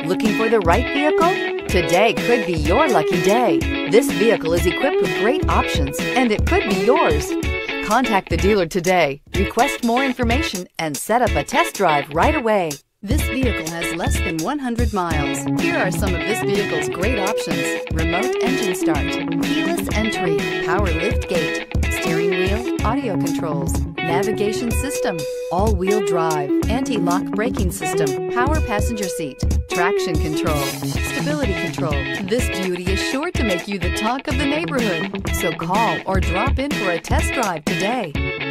Looking for the right vehicle? Today could be your lucky day. This vehicle is equipped with great options, and it could be yours. Contact the dealer today, request more information, and set up a test drive right away. This vehicle has less than 100 miles. Here are some of this vehicle's great options: remote engine start, keyless entry, power lift gate, steering wheel audio controls, navigation system, all-wheel drive, anti-lock braking system, power passenger seat, traction control, stability control. This beauty is sure to make you the talk of the neighborhood. So call or drop in for a test drive today.